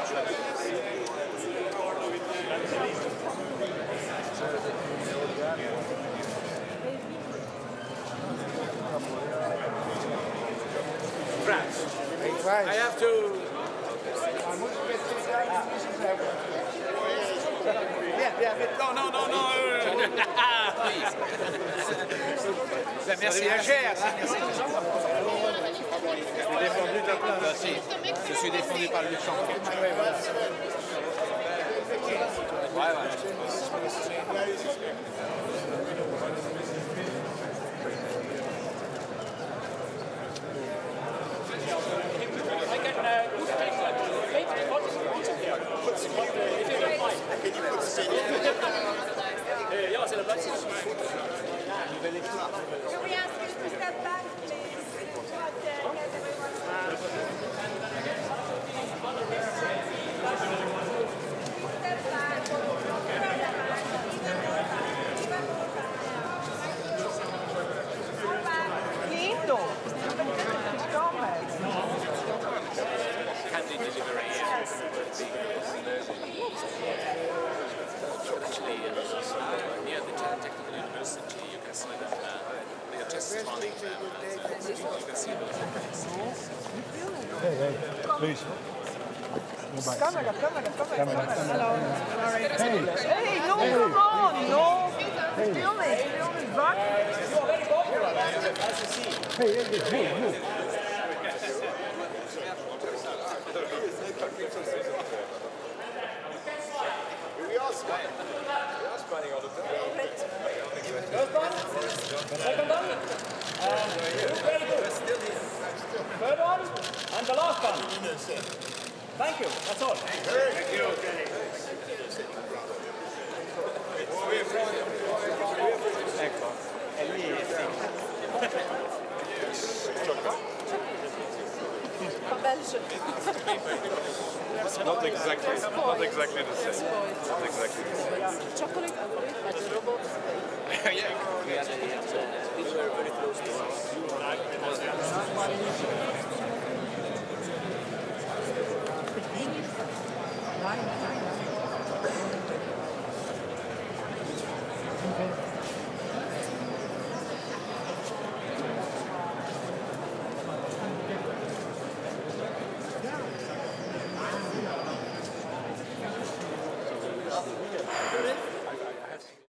France. I have to... Non. Merci à Gers. Je suis défendu par le Luxembourg. Ja, c'est la place. Can we ask you to step back, please? Actually, near the technical university, you can see that they are just spawning them. You can see those. Hey, please. Camera. Hello. Hey, no, come on, no. Film it back. hey, move. We are spying all the time. First one. Second one. Very good. Third one. And the last one. Thank you. That's all. Thank you. Ecco, e lì Not exactly the same. Not exactly the same. Chocolate, but the robots. Yeah, we were very close to us.